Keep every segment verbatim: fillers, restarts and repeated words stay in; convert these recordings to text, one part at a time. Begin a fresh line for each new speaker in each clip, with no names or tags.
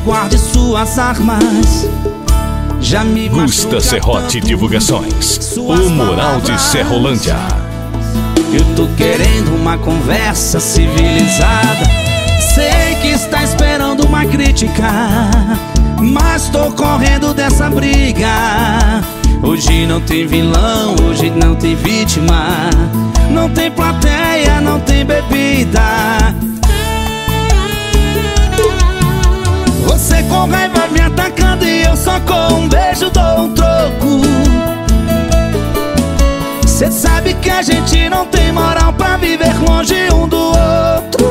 guarde suas armas. Já me
Gusta Serrote Divulgações, o Mural de Serrolândia.
Eu tô querendo uma conversa civilizada. Sei que está esperando uma crítica, mas tô correndo dessa briga. Hoje não tem vilão, hoje não tem vítima. Não tem plateia, não tem bebida. Você com raiva me atacando e eu só com um beijo dou um troco. Cê sabe que a gente não tem moral pra viver longe um do outro.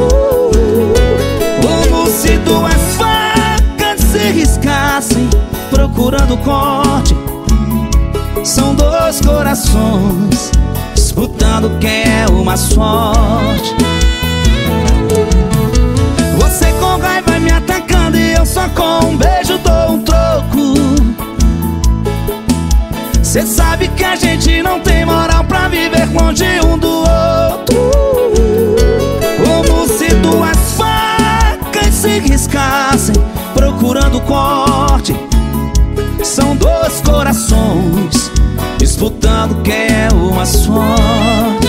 Como se duas facas se riscassem procurando corte. São dois corações disputando quem é o mais forte. Você com raiva me atacando e eu só com um beijo dou um troco. Cê sabe que a gente não tem moral pra viver longe um do outro. Como se duas facas se riscassem procurando corte. São dois corações disputando quem é o mais forte.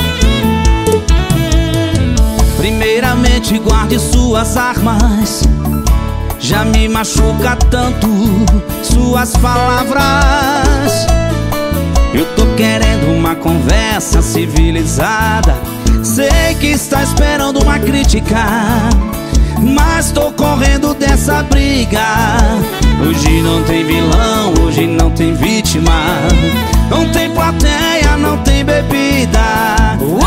Primeiramente guarde suas armas. Já me machuca tanto suas palavras. Eu tô querendo uma conversa civilizada. Sei que está esperando uma crítica, mas tô correndo dessa briga. Hoje não tem vilão, hoje não tem vítima. Não tem plateia, não tem bebida. Uou,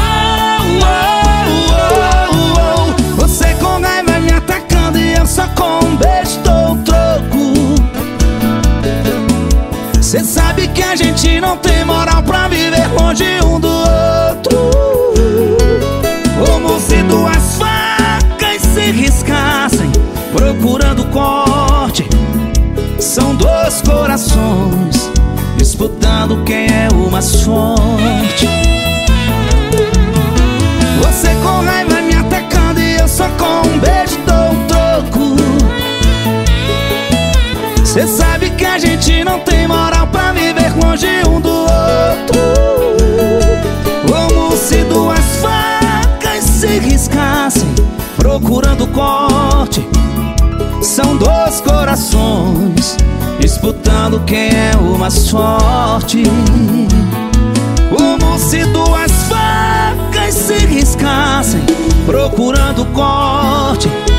uou, uou, uou. Você com raiva me atacando e eu só com um beijo dou um troco. Cê sabe que a gente não tem moral pra viver longe um do outro. Como se duas facas se riscassem procurando corte. São dois corações disputando quem é o mais forte. Você com raiva me atacando e eu só com um beijo dou um troco. Cê sabe que a gente não tem moral pra viver longe um do outro. Como se duas facas se riscassem procurando corte. São dois corações disputando quem é o mais forte. Como se duas facas se riscassem procurando corte.